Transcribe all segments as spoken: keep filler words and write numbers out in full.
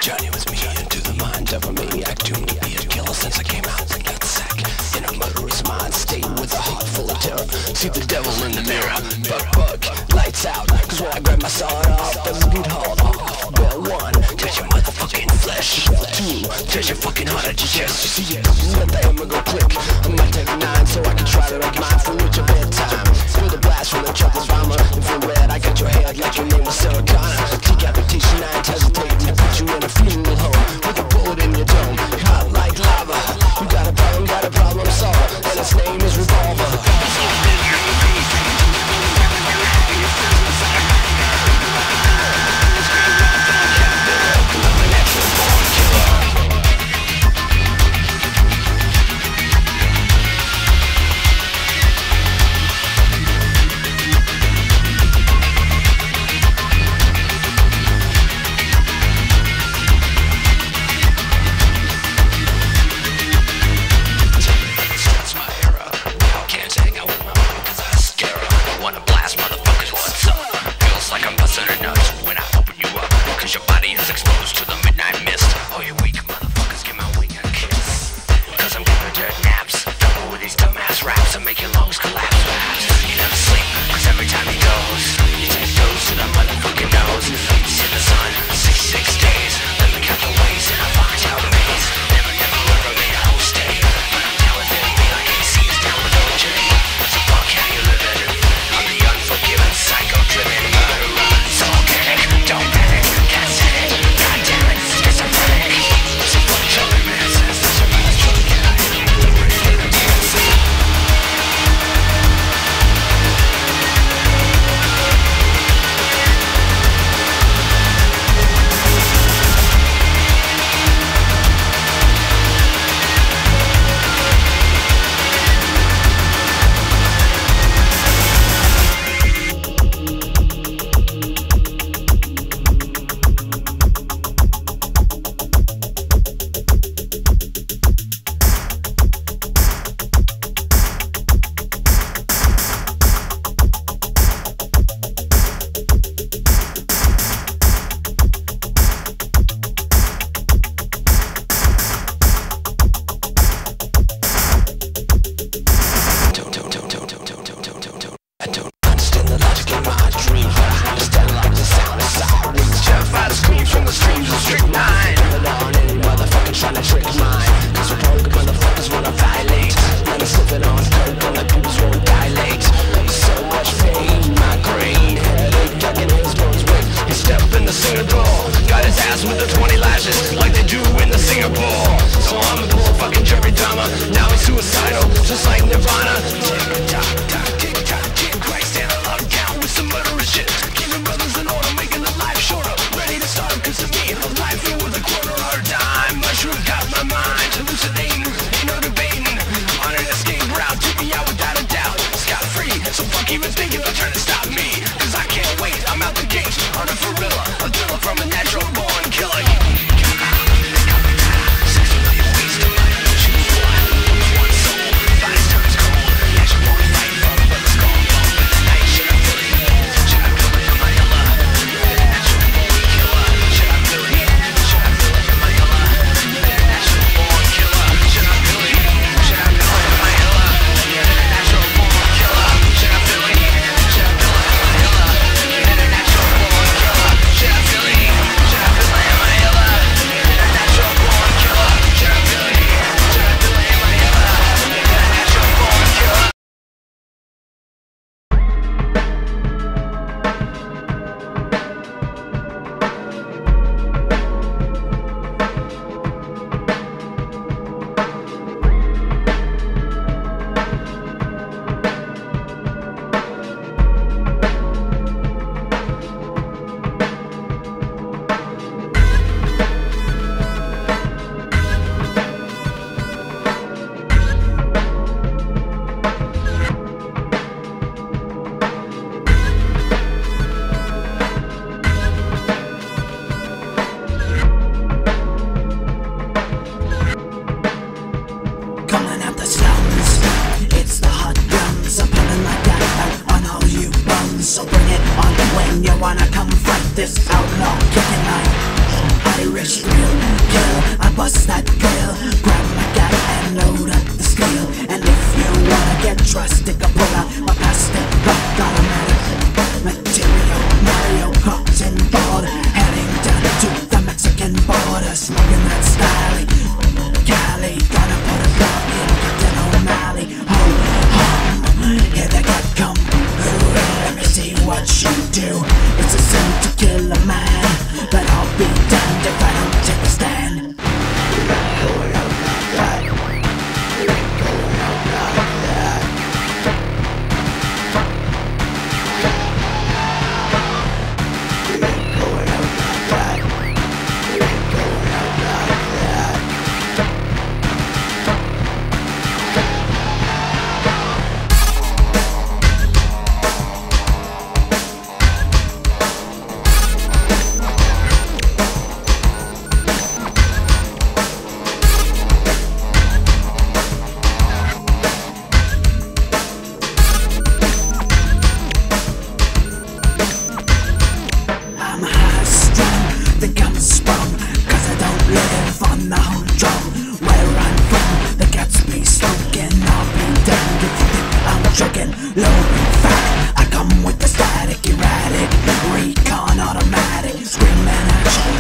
Journey with me into the mind of a maniac, doomed to be a killer since I came out the nutsack. In a murderous mind state with a heart full of terror. See the devil in the mirror. Bug, bug, lights out. Cause when I grab my sword off, it will get hard off. Bell one, touch your motherfucking flesh. Bell two, touch your fucking heart at your chest. You see it, let the hammer go click. I'm gonna take a nine so I can try to make mine for with your bedtime. Feel the blast from the chocolate bomber. Infrared, I got your head like your name was Sarah Connor. Decapitation, I ain't hesitating to put you in a funeral home with a bullet in your dome. Hot like lava. You got a problem, got a problem solved, and its name is Revolver. Even thinking they're trying to stop me, cause I can't wait, I'm out the gate on a gorilla, a thriller from a natural born killer. Six million ways to life, choose one, one soul, five turns cold, yeah, you wanna fight, but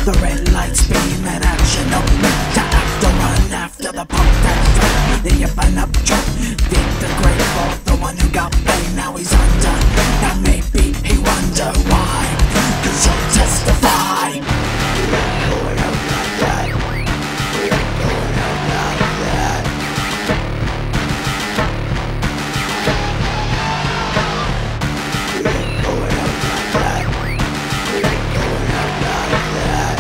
The red lights beaming at you, no need to have to run after the punk that's trapped. The up and up truck, dig the grave for the one who got paid, now he's under. Now maybe he wonder why, cause you'll testify. We ain't going out like that. We ain't going out like that. We ain't going out like that. We ain't going out like that.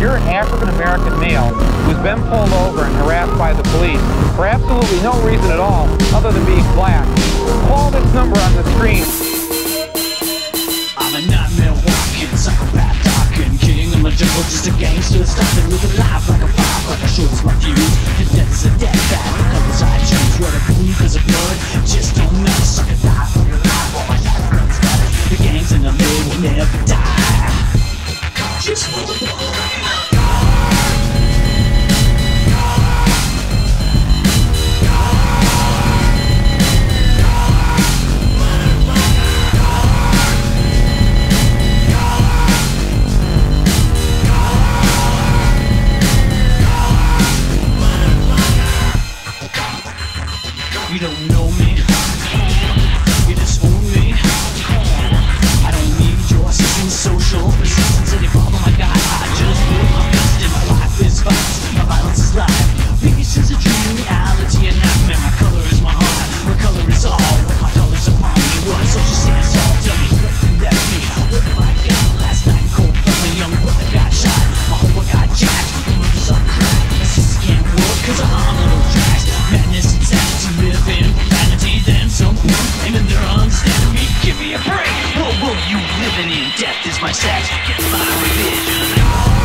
you're an African-American male who's been pulled over and harassed by the police for absolutely no reason at all other than being black, call this number on the screen. I'm a nightmare walking, psychopath talking, king of my jungle, just a gangster, starting with a life like a firecracker, shows my fuse. Your death is a death bad, the colors I choose, where to bleed cause of blood, just don't know, suck a die for your life, all my shots blood splatter. The gangs in the hood will never die. Just hold on. You don't know me, you just own me. I don't need your assistance, social resistance, any problem I got. I just put my best in. My life is violence, my violence is life. Peace is a dream, reality a nightmare. My color is my heart, my color is all. My color's upon me, what social stance all. Tell me what can that be? What have I got? Last night in cold blood, my young brother got shot. My homeboy got jacked, the murders on crack. My sister can't work cause I'm little tracks. Madness, insanity, living in profanity. Then someone claiming they're understanding me. Give me a break. What will you living in? Death is my sex. Get my religion.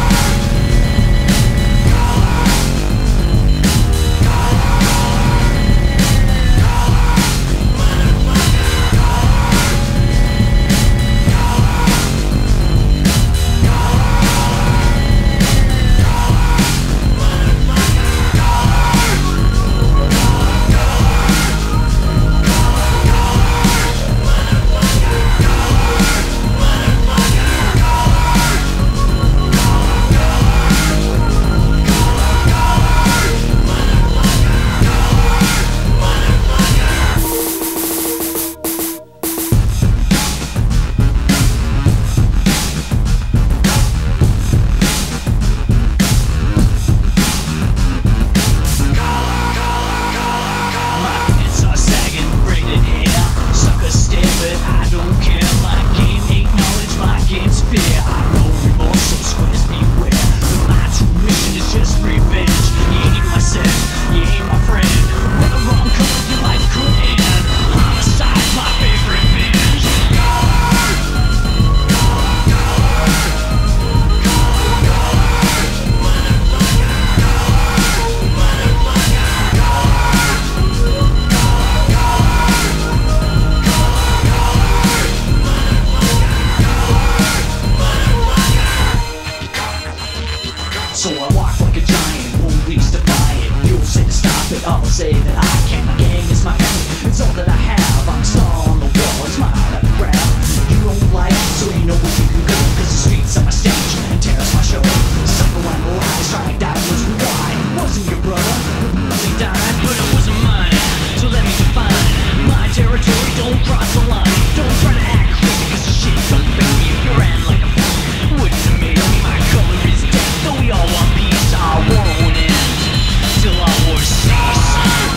So I walk like a giant, police defy it. You'll say to stop it, I'll say that I can. My gang is my family, it's all that I have. I'm a star on the wall, it's my autograph. You don't like it, so you know where you can go. Cause the streets are my stage, and terror's my show. Sucker on the lies, trying to die was why. It wasn't your brother, he died, but it wasn't mine. So let me define my territory, don't cross the line. Don't try to act crazy, cause the shit don't make me. If you're ran like a fool, wouldn't have made me. My color is death, though we all want peace. Our war won't end till our war cease.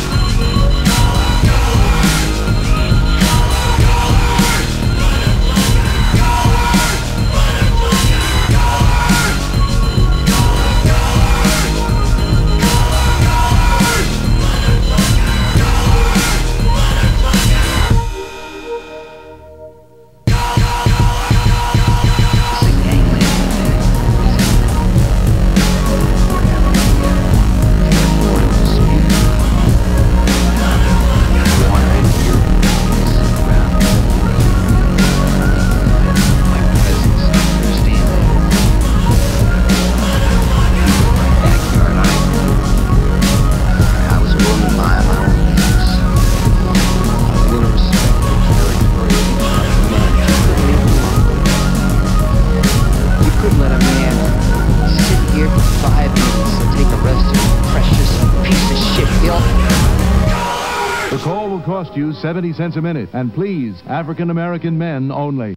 The call will cost you seventy cents a minute, and please, African American men only.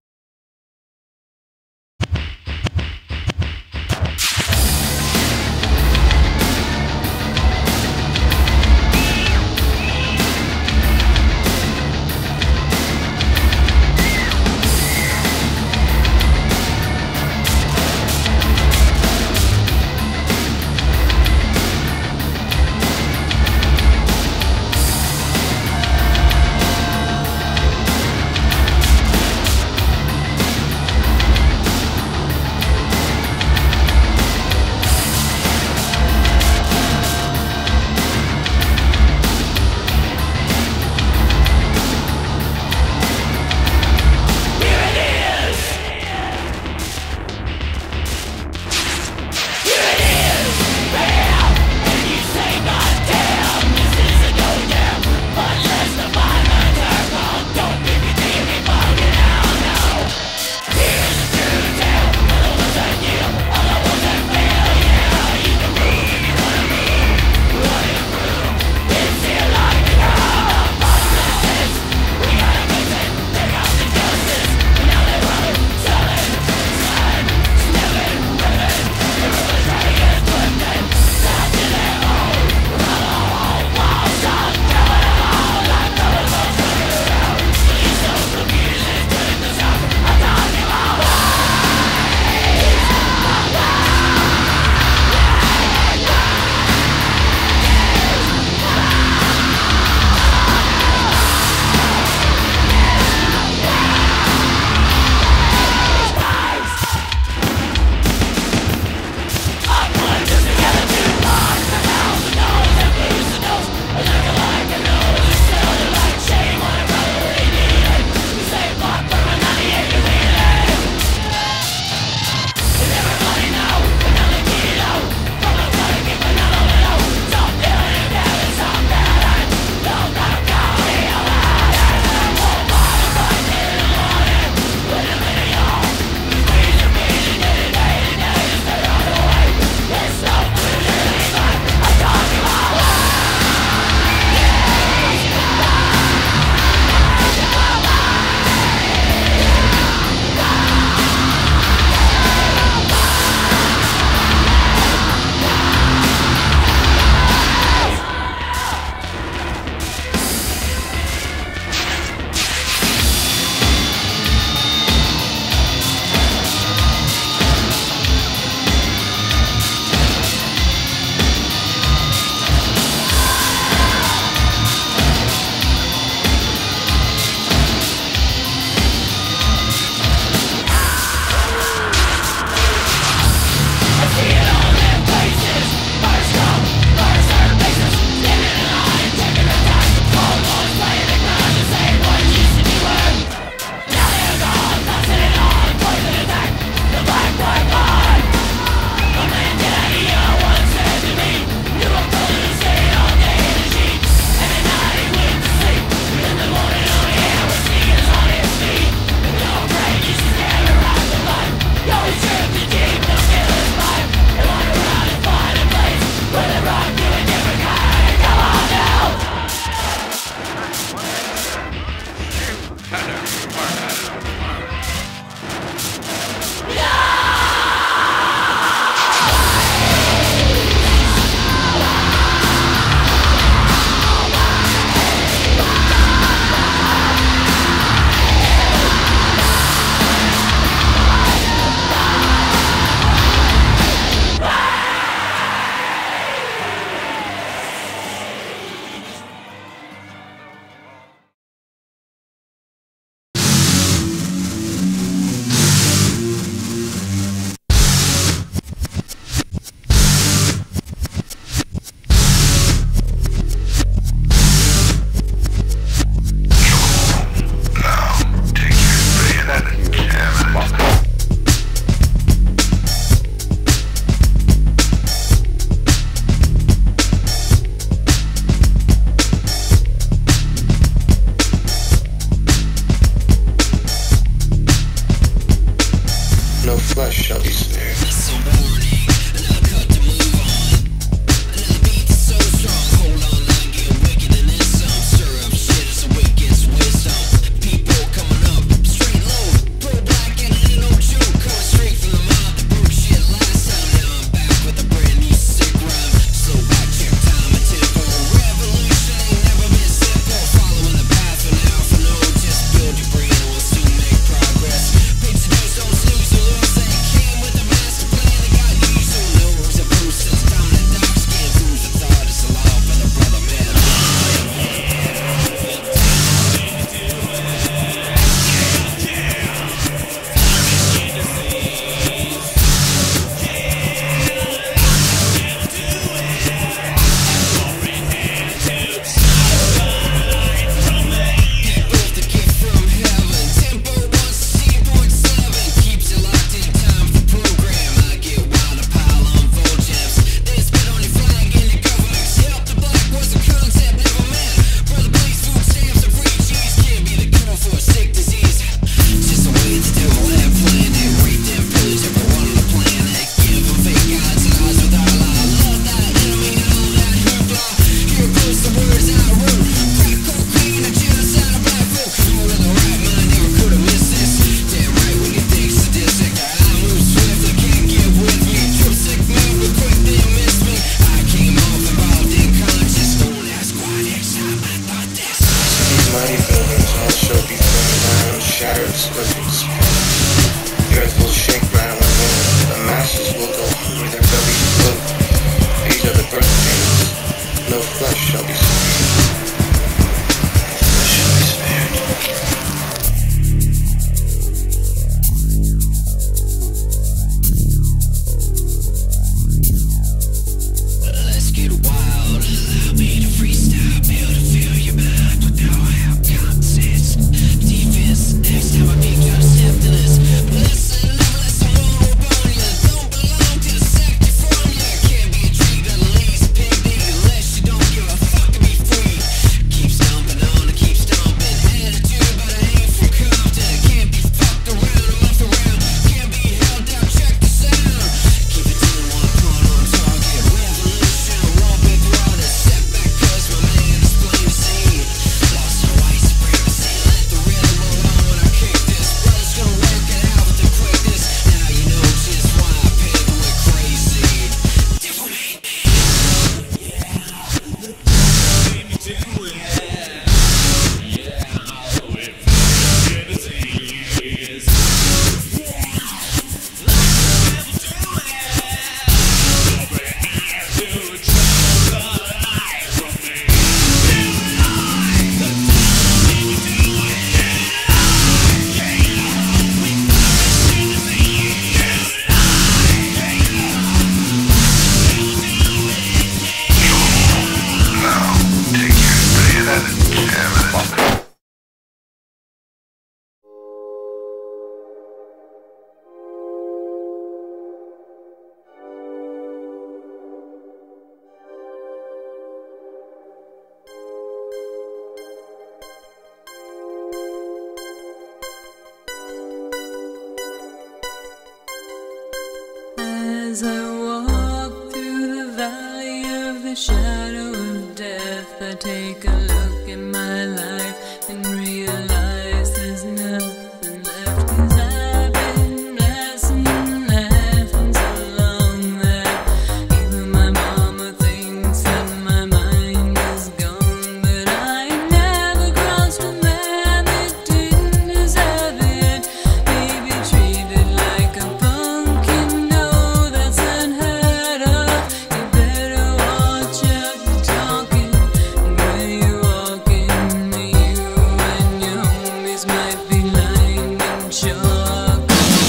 shadow of death, I take a look at my life and realize there's nothing left. 'Cause I've been blasting and laughing so long that even my mama thinks that my mind is gone. But I never crossed a man that didn't deserve it. Baby treated like a punk, you know that's unheard of. You better watch out, you're talking, and when you're walking, you and your homies might be lying in chalk.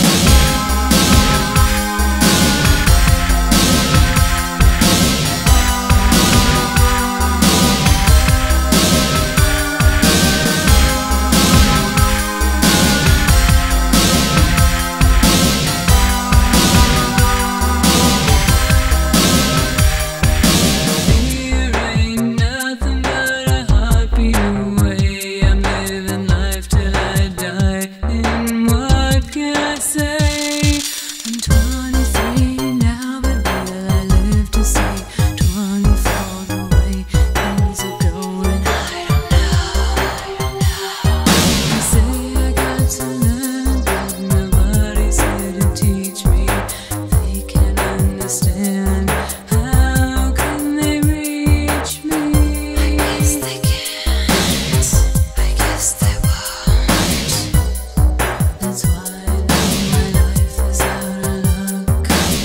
Here ain't nothing but a heartbeat away. I'm living life till I die, and what can I say? I'm twenty-three now, but will I live to see twenty-four? The way things are going, I don't know. They say I got to learn, but nobody's here to teach me. They can't understand. How can they reach me? I guess they can't. I guess they won't. That's why now my life is out of luck.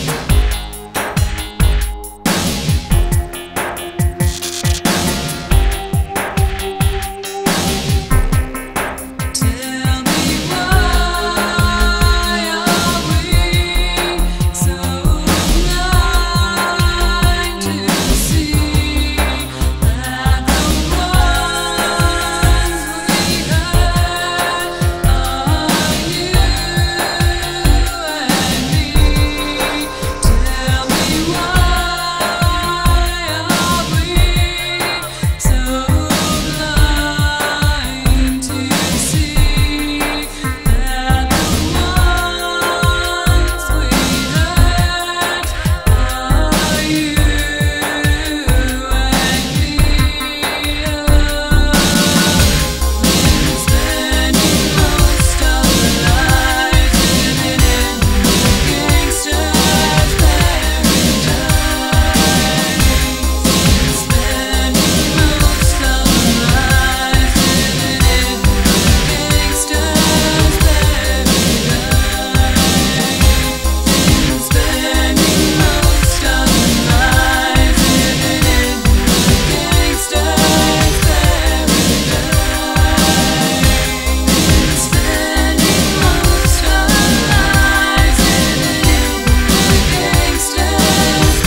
Tell me why are we so blind to see that the ones we hurt are you and me? Tell me why are we so blind to see that the ones we hurt are you and me? We're spending most of our lives living in gangster's paradise. Spending most of our lives living in gangster's paradise. Spending most of our lives living in gangster's paradise. Spending most of our lives living in gangster's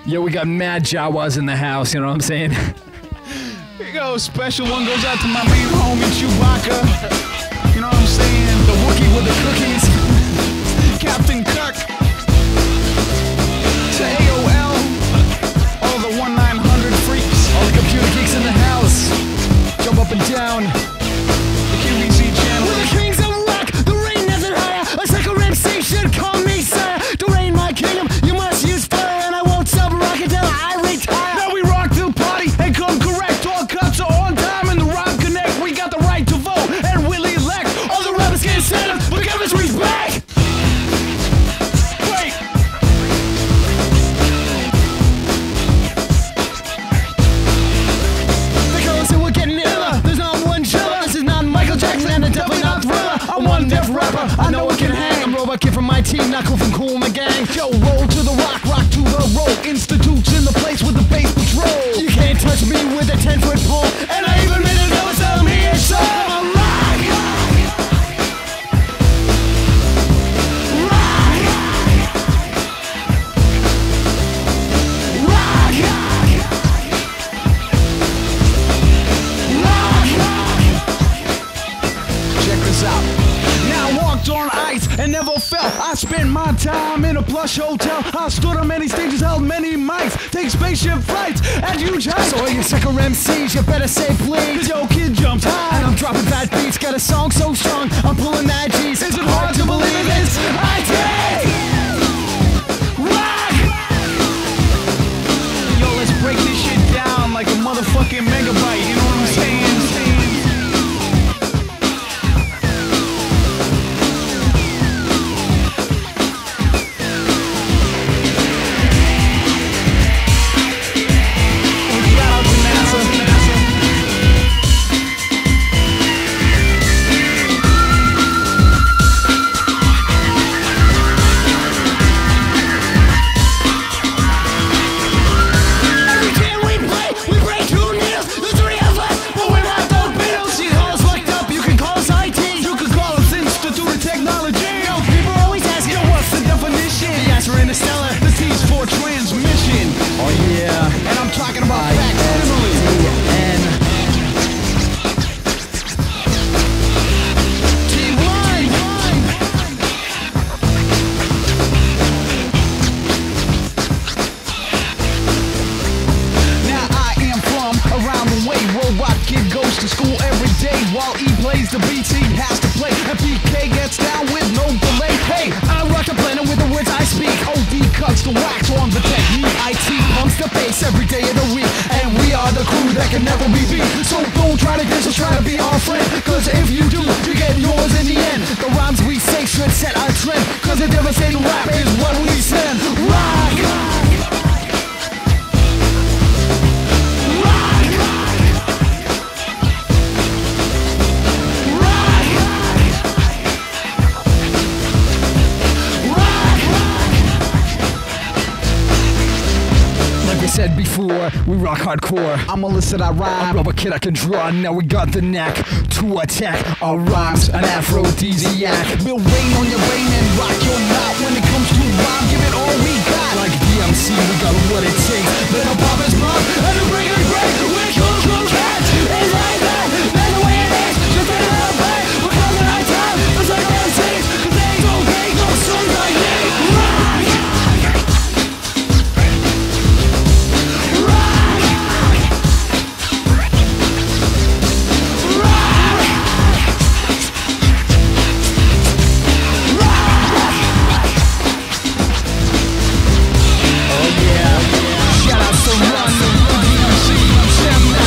Yeah, we got mad Jawas in the house, you know what I'm saying? Here you go, special one goes out to my main homie Chewbacca. You know what I'm saying? The Wookiee with the cookies. Captain Kirk. To A O L. All the one nine hundred freaks. All the computer geeks in the house. Jump up and down. The Q B C channel. We're the kings of rock. The reign doesn't hire. A second M C should call me sir. To reign my kingdom, you must use fire, and I won't stop rocking till I retire. Now we rock till party and come correct. All cuts are on time in the Rock Connect. We got the right to vote and we'll elect. All the rappers get set up, but give us respect. Wait. Because we're getting iller. There's not one chiller. This is not Michael Jackson and definitely not Thriller. I'm one deaf rapper. I know it can hang. I'm Robot Kid from my team, Knuckle from Cool and the Gang. Yo, roll to the rock, rock to the roll. Institutes in the place with the bass patrol. You can't touch me with a ten foot pole. And I even made a note tell me it's all rock. Check this out. Now I walked on ice and never fell. I spent my time in a plush hotel. I stood on many stages, held many mics. Take spaceship flights at huge heights. So you sucker M Cs, you better say please. Cause yo kid jumps high. And I'm dropping fat beats, got a song so strong, I'm pulling that G's. Is it hard to believe it's I take rock? Yo, let's break this shit down like a motherfucking megabyte. You know what I'm saying? To school every day while E plays the beats he has to play, and P K gets down with no delay. Hey, I rock the planet with the words I speak. O D cuts the wax on the technique. I T pumps the bass every day of the week, and we are the crew that can never be beat. So don't try to diss us, try to be our friend, cause if you do, you get yours in the end. The rhymes we say should set our trend, cause the devastating rap is what we send. Rock! Said before, we rock hardcore. I'm illicit, I rhyme. I'm Robot Kid, I can draw. Now we got the knack to attack. Our rhymes, an aphrodisiac. We'll rain on your brain and rock your knot. When it comes to rhyme, give it all we got. Like D M C, we got what it takes. Let the pop is pop and the break is break. We're cool, cool cats. It's like that. That's the way it is. Just let it all play. We're coming on time. It's like all it takes. Cause they don't make no songs like me. Rock! Shout out to Run, D M C, Sam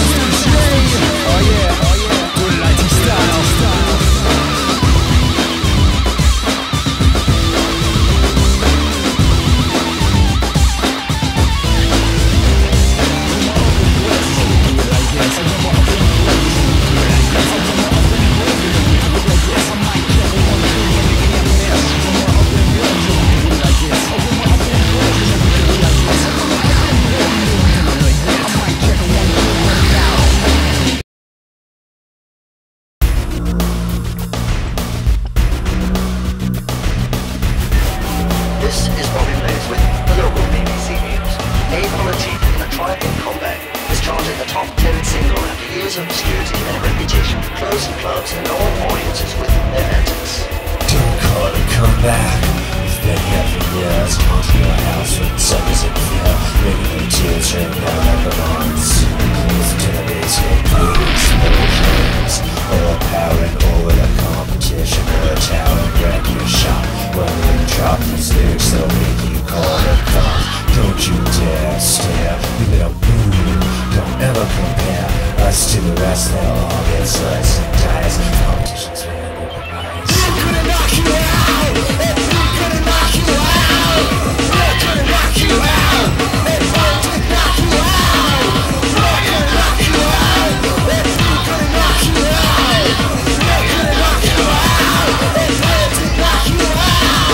obscurity and a reputation for closing clubs and all audiences within their antics. Don't call it come back. It's been here for years, haunting your house with suckers in fear, making your tears rain down like a monsoon. Listen to the bass hit blue explosions, overpowering over the competition, or a tower wreck your shop. When we drop these lyrics, they'll make you call the cops. Don't you dare stare, leave it a boom. Don't ever compare us to the rest. They'll all get sliced and diced. Competition's fair, open eyes. We're gonna knock you out. We're gonna knock you out. We're gonna knock you out. We're gonna knock you out. We're gonna knock you out. We're gonna knock you out. We're gonna knock you out. We're gonna knock you out.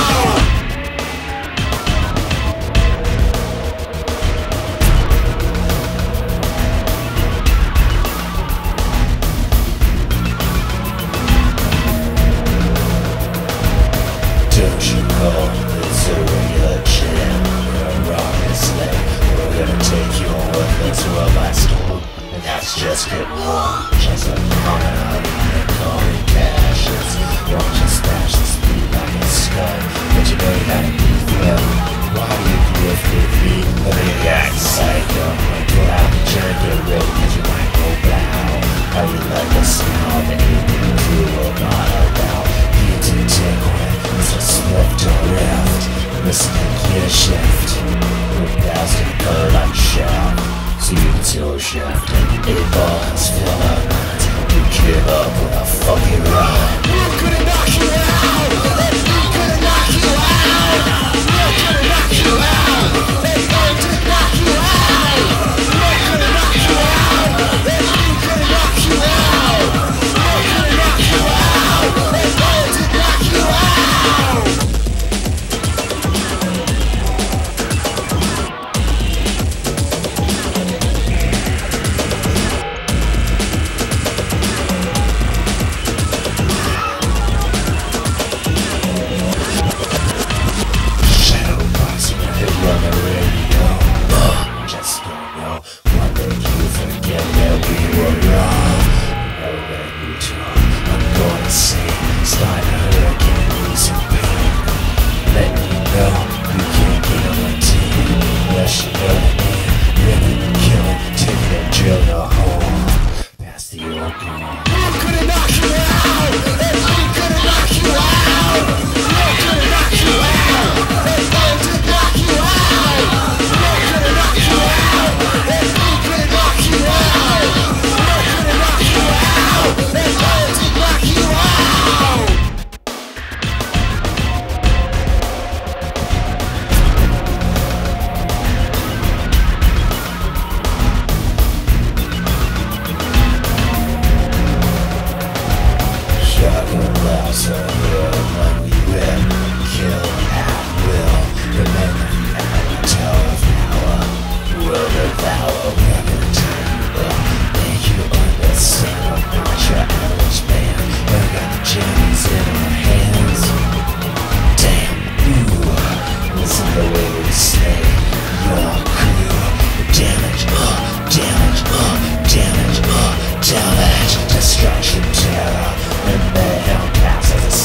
Don't you know it's a regular jam? We're a rocket slave. We're gonna take you on with us to a by storm. And that's just getting warm. Just a common honey and calling cashes. Won't you smash the speed like a skunk? But you know you gotta be fair. Why do you do it with me? Let me act psycho. Pull out the jerk, get ready, cause you might go blow. How you like the smell of anything cool about about? You didn't take one. It's a swift or rift. Listen to gear shift. We're past and color like shaft. So you can still shift. Eight balls fill our minds. You give up with a fucking rhyme. We're gonna knock you out. We're gonna knock you out. We're gonna knock you out. We're going to knock you out. We're gonna knock you out. We're gonna knock you out. We're gonna knock you out. We're going to knock you out. Destruction, terror, and mayhem passes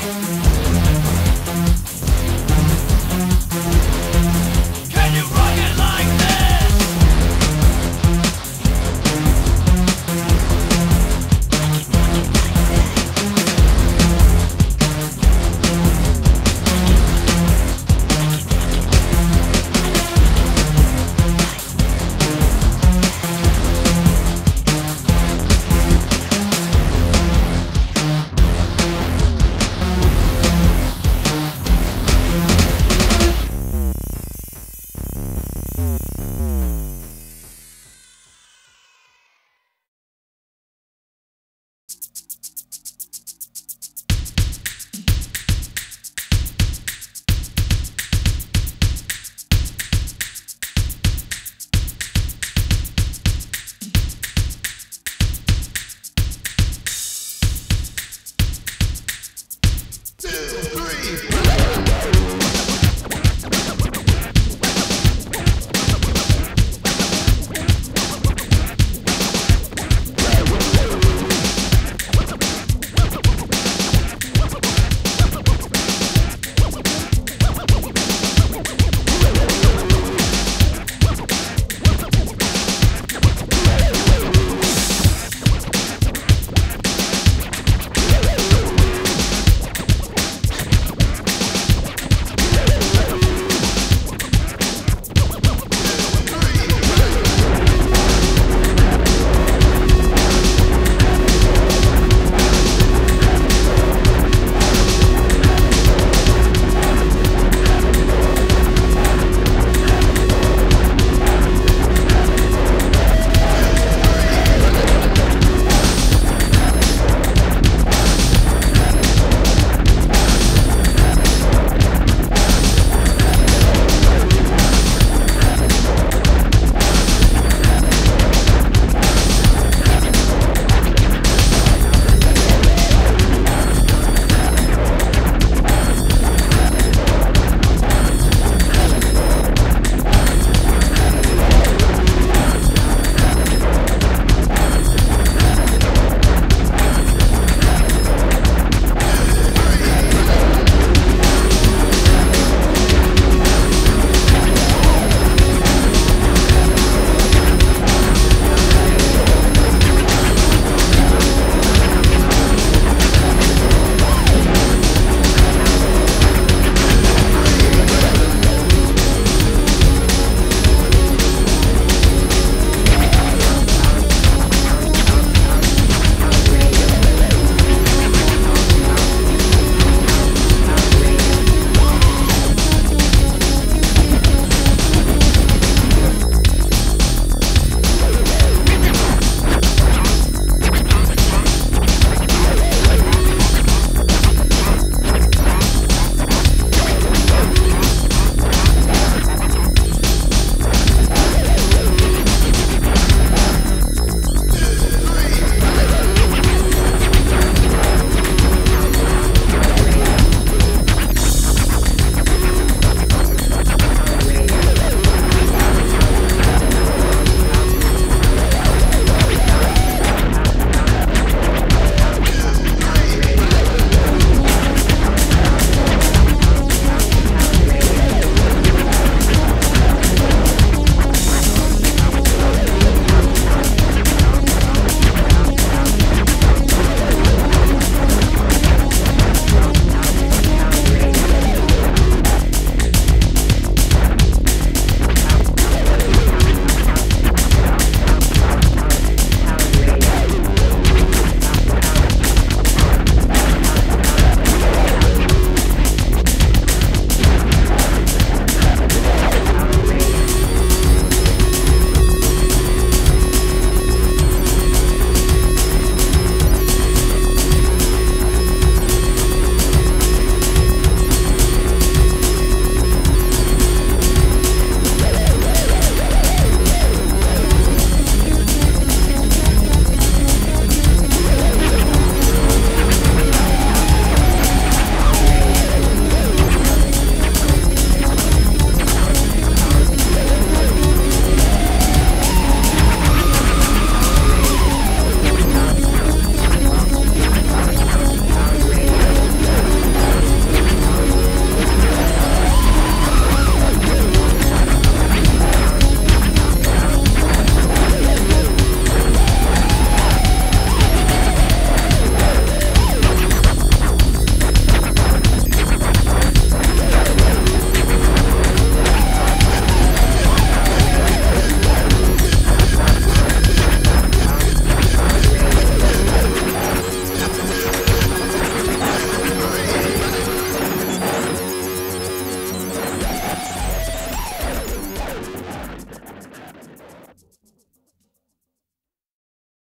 Thank you.